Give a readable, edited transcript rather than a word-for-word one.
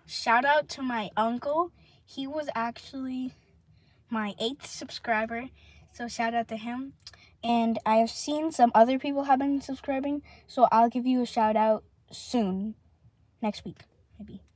shout out to my uncle. He was actually my 8th subscriber, so shout out to him. And I have seen some other people have been subscribing, so I'll give you a shout out soon, next week maybe.